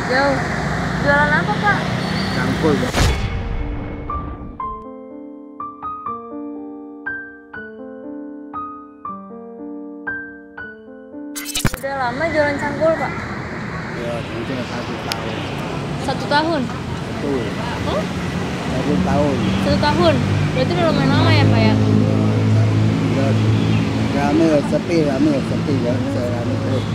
Jauh. Jualan apa, Pak? Cangkul. Udah lama jualan cangkul, Pak? Ya, mungkin 1 tahun. 1 tahun? Betul. Oh? 1 tahun. 1 tahun? Berarti udah lumayan lama ya, Pak ya? Ya, rame sepi ya, saya rame terus.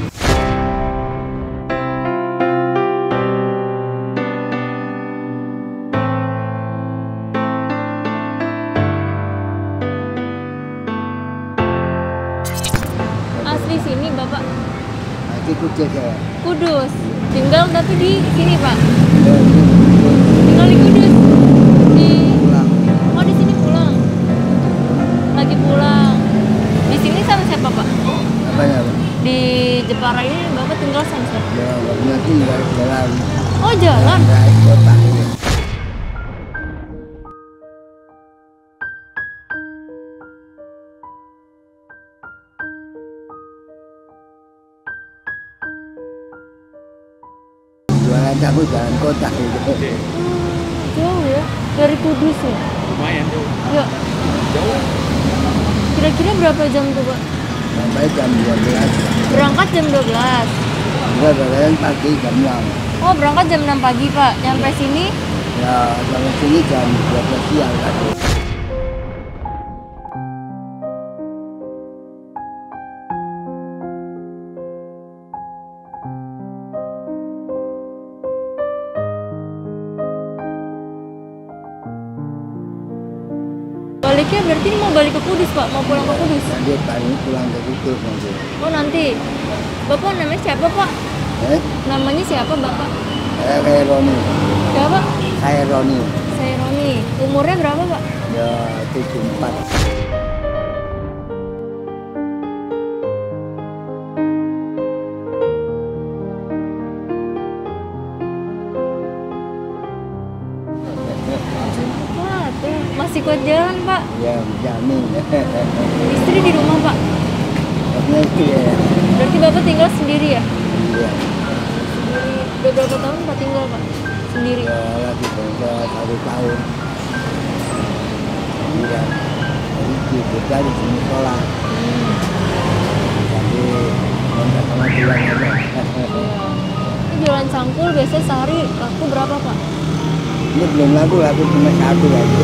Asli sini, Bapak? Nanti Kudus ya. Kudus. Tinggal tapi di sini, Pak? Ya, Tinggal di Kudus. Di pulang. Oh, di sini pulang. Lagi pulang. Di sini sama siapa, Pak? Apa ya? Di Jepara ini Bapak tinggal sama siapa? Ya, barunya tinggal jalan. Oh, jalan. Naik kota ini. Jualan campur jalan kota gitu. Jauh ya? Dari Kudus ya? Lumayan tuh. Ya. Jauh. Kira-kira berapa jam tuh, Pak? Sampai jam 12. Berangkat jam 12. Enggak, jalan pagi jam 6. Oh, berangkat jam 6 pagi, Pak. Nyampe sini Ya, sampai sini jam 12 siang tadi. baliknya berarti ini mau balik ke Kudus, Pak? Mau pulang ke Kudus? Nanti paling pulang ke Kudus nanti. Oh, nanti. Bapak namanya siapa, Pak? Namanya siapa, Bapak? Saya kayak Roni. Siapa? Saya Roni. Saya Roni. Umurnya berapa, Pak? Ya, 74. Wah, tuh masih kuat jalan, Pak. Ya, jamin. Istri di rumah, Pak. Karena itu ya. Berarti Bapak tinggal sendiri ya? Ya, Sendiri. Udah berapa tahun Pak tinggal, Pak? Sendiri. ya lagi bangsa 1 tahun. Ya, jadi kita di sini sekolah. Jadi, minta sama pulang aja. Ini jualan cangkul biasanya sehari laku berapa, Pak? Ini belum laku cuma 1 lagi.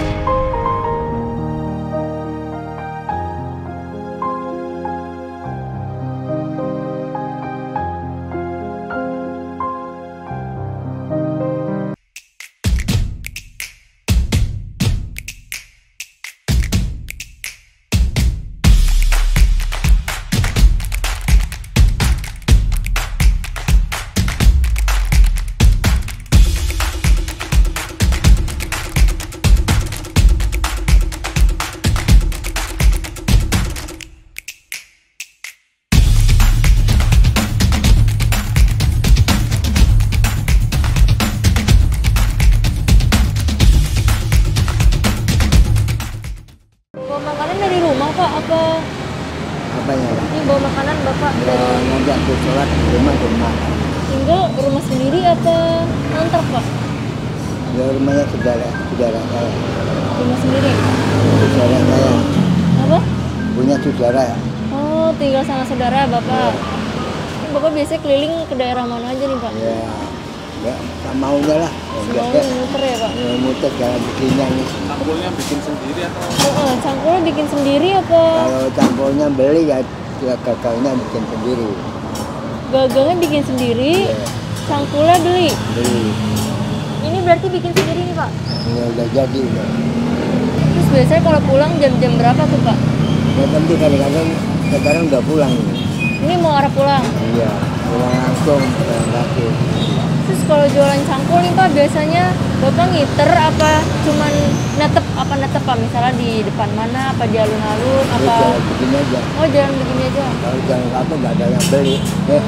Bawa makanan dari rumah, Pak? Apa Apanya? ini bawa makanan Bapak Ya, dari nanti aku sholat di rumah. tinggal rumah sendiri apa ngantar, Pak? Ya, rumahnya saudara saya. Rumah sendiri. Saudara saya. Apa? Punya saudara. Oh, tinggal sama saudara Bapak. Ini Bapak biasanya keliling ke daerah mana aja nih, Pak? Ya, ya, tak maunya lah. Semaunya muter ya, Pak? Ya, muter jalan beginian nih. Cangkulnya bikin sendiri atau? Cangkulnya bikin sendiri apa? Kalau campurnya beli ya gagalnya bikin sendiri. Gagalnya bikin sendiri, Ya, cangkulnya beli. beli. Ini berarti bikin sendiri nih, Pak? Ya, udah jadi. Ya. Terus biasanya kalau pulang jam-jam berapa tuh, Pak? Ya, tentu kadang-kadang sekarang udah pulang. Ini mau arah pulang. Iya, pulang langsung jalan kaki. Terus kalau jualan cangkul nih, Pak, biasanya Bapak ngiter apa cuman netep Pak? Misalnya di depan mana, apa di alun-alun, Jadi apa? jalan begini aja. Oh, jalan begini aja. Kalau jalan kaki nggak ada yang beli.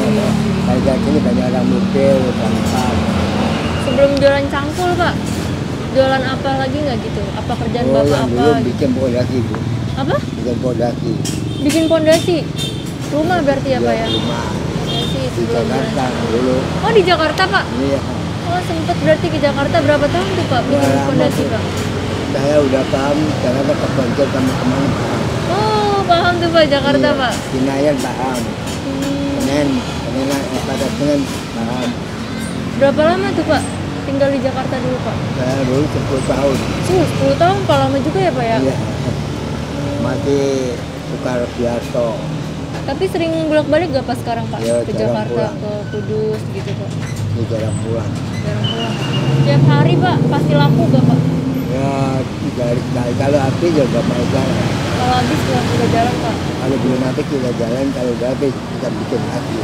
Kayak jalan sini banyak orang mobil, tempat. Sebelum jualan cangkul, Pak, jualan apa lagi nggak gitu? Apa kerjaan Oh, Bapak yang apa? dulu bikin pondasi Bu. Apa? Bikin pondasi. Bikin pondasi. Rumah berarti ya, Pak ya? Rumah. Pondasi. masih di sebelum Jakarta dulu. Oh di Jakarta Pak? Iya. Oh sempet berarti ke Jakarta berapa tahun tuh Pak bikin Lama fondasi sih. Pak? Saya udah paham Jakarta kepencet sama kemana paham. Oh paham tuh Pak Jakarta Iya. Pak. Senayan paham. Hmm. Senen pada Senen paham. Berapa lama tuh Pak tinggal di Jakarta dulu Pak? Saya dulu 10 tahun. 10 tahun Pak, lama juga ya Pak ya? Iya. Masih Soekar Biarto. Tapi sering bolak-balik gak Pak sekarang Pak? Iya, Ke jarang Jakarta, pulang. ke Kudus gitu Pak? Di jarang pulang. Jarang pulang. Tiap hari Pak pasti laku gak Pak? Ya, sekali kalau habis juga mau jalan. Kalau habis udah jalan Pak? Kalau belum habis kita jalan, kalau udah habis kita bikin lagi.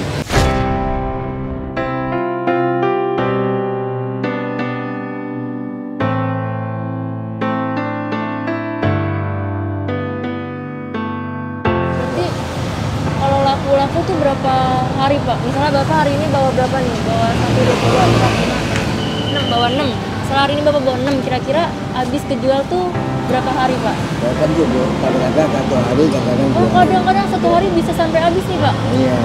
Berarti kalau laku-laku tuh berapa hari Pak? Misalnya Bapak hari ini bawa berapa nih? Bawa 1, 2, 3, 4, 5, 6, bawa 6. Setelah hari ini Bapak bawa 6, kira-kira habis kejual tuh berapa hari Pak? Bahkan juga kadang-kadang 1 hari, kadang-kadang Oh 2 hari. kadang-kadang 1 hari bisa sampai habis nih Pak? Iya.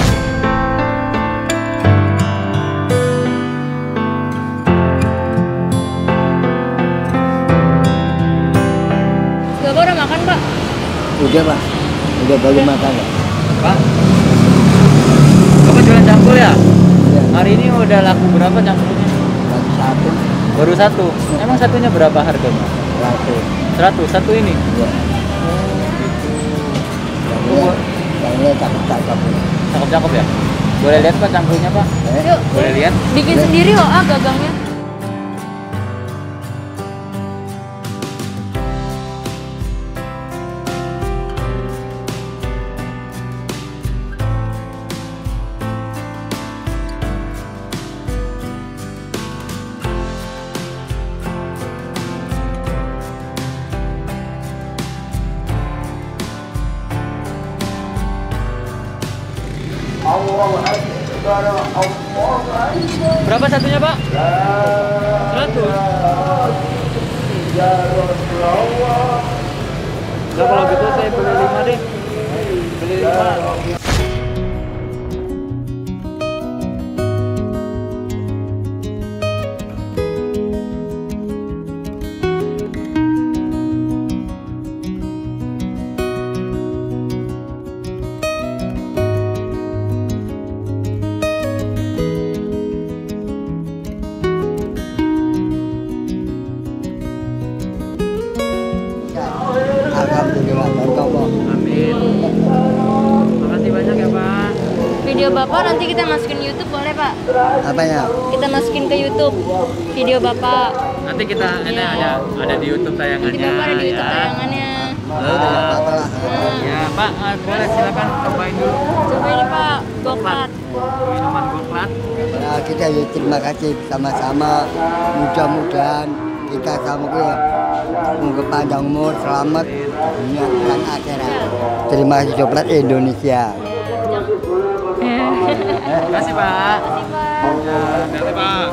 Bapak udah makan Pak? Udah Pak, udah baru makan ya? Pak, Bapak jualan cangkul ya? Iya. Hari ini udah laku berapa cangkulnya? Lagi satu, Baru satu. Emang satunya berapa harganya? satu. 100, satu ini? Iya. Gitu. Yang cakep-cakep. Cakep-cakep ya? Boleh lihat Pak cangkulnya Pak? Yuk, Boleh lihat? bikin sendiri loh gagangnya. Berapa satunya Pak? 100. Nah, kalau gitu saya beli 5 deh. Beli 5. Alhamdulillah, berkah. Amin. Makasih banyak ya Pak. Video Bapak nanti kita masukin YouTube boleh Pak? Apanya? Kita masukin ke YouTube video Bapak. Nanti kita ini ada di YouTube tayangannya. Nanti Bapak ada di YouTube ya. tayangannya. Ya udah nggak apa-apa lah. Ya Pak, boleh silakan cobain dulu. Coba ini Pak, goklat. Minuman goklat. Nah, kita ya terima kasih sama-sama. Mudah-mudahan kita sama panjang umur, selamat dunia dan akhirat. Terima kasih Coklat Indonesia. Terima kasih Pak. Terima kasih Pak. Ya, terima kasih Pak.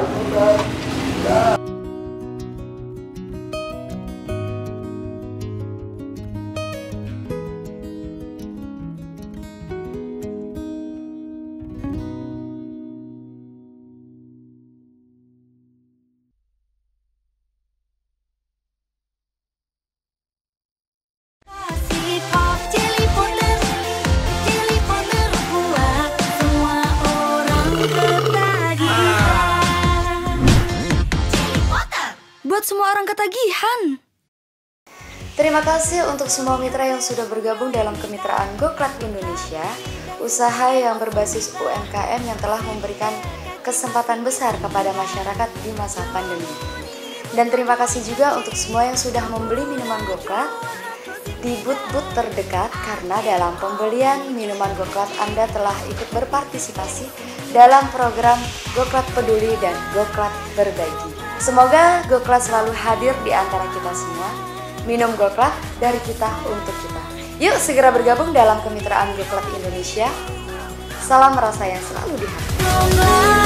Buat semua orang ketagihan. Terima kasih untuk semua mitra yang sudah bergabung dalam kemitraan Goklat Indonesia, usaha yang berbasis UMKM yang telah memberikan kesempatan besar kepada masyarakat di masa pandemi. Dan terima kasih juga untuk semua yang sudah membeli minuman Goklat di booth-booth terdekat, karena dalam pembelian minuman Goklat Anda telah ikut berpartisipasi dalam program Goklat Peduli dan Goklat Berbagi. Semoga Goklat selalu hadir di antara kita semua. Minum Goklat dari kita untuk kita. Yuk segera bergabung dalam kemitraan Goklat Indonesia. Salam rasa yang selalu di hati.